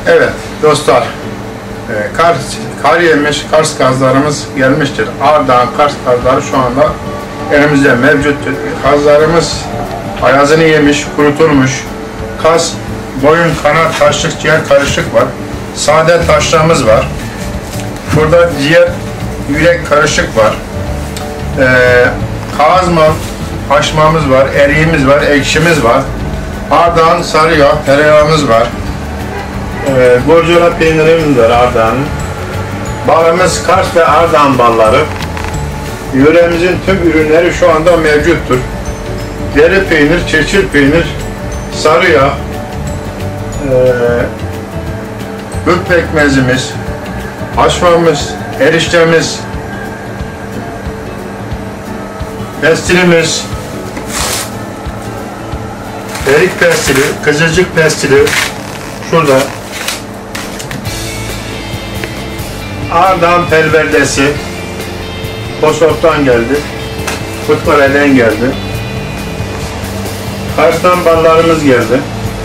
Evet dostlar, kar yemiş Kars kazlarımız gelmiştir. Ardahan Kars kazları şu anda elimizde mevcuttur. Kazlarımız ayazını yemiş, kurutulmuş. Kaz, boyun, kanat, taşlık, ciğer karışık var. Sade taşlarımız var. Burada ciğer, yürek karışık var. Kazma, haşmamız var, eriğimiz var, ekşimiz var. Ardahan sarı yağ, tereyağımız var. Borcala peynirimiz var Ardahan'ın. Balımız Kars ve Ardahan balları. Yöremizin tüm ürünleri şu anda mevcuttur. Deri peynir, çirçil peynir, sarı yağ, gül pekmezimiz, haşmamız, eriştemiz, pestilimiz, erik pestili, kızılcık pestili şurada. Ardahan pelverdesi Kosof'tan geldi, Kutlareli'den geldi. Kars'tan ballarımız geldi.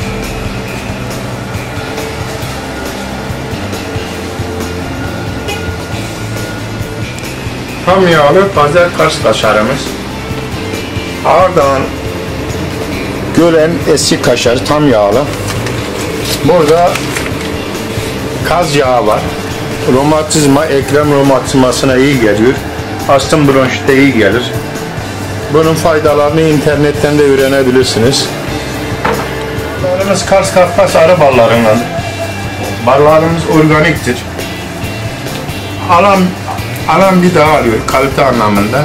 Tam yağlı taze Kars kaşarımız. Ardahan Gölen eski kaşar tam yağlı. Burada kaz yağı var. Romatizma, eklem romatizmasına iyi geliyor. Astım bronşite iyi gelir. Bunun faydalarını internetten de öğrenebilirsiniz. Ballarımız Kars Kafkas arı ballarından. Ballarımız organiktir. Alan bir daha alıyor kalite anlamında.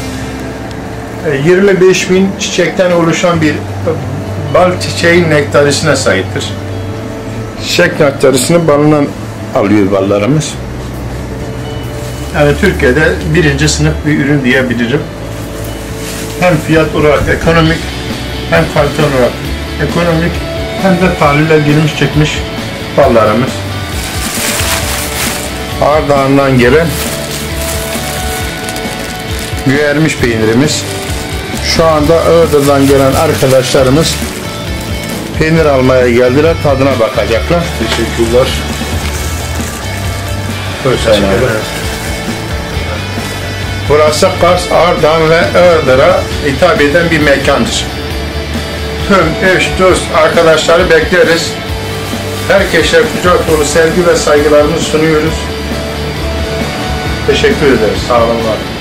25.000 çiçekten oluşan bir bal çiçeğin nektarisine sahiptir. Çiçek nektarisini balından alıyor ballarımız. Yani Türkiye'de birinci sınıf bir ürün diyebilirim. Hem fiyat olarak ekonomik, hem kalite olarak ekonomik, hem de tahlile girmiş çıkmış ballarımız. Ardahan'dan gelen güvermiş peynirimiz. Şu anda Iğdır'dan gelen arkadaşlarımız peynir almaya geldiler, tadına bakacaklar. Teşekkürler. Burası Kars, Ardahan ve Iğdır'a hitap eden bir mekandır. Tüm eş, dost, arkadaşları bekleriz. Herkese kucak dolu sevgi ve saygılarımızı sunuyoruz. Teşekkür ederiz. Sağ olun.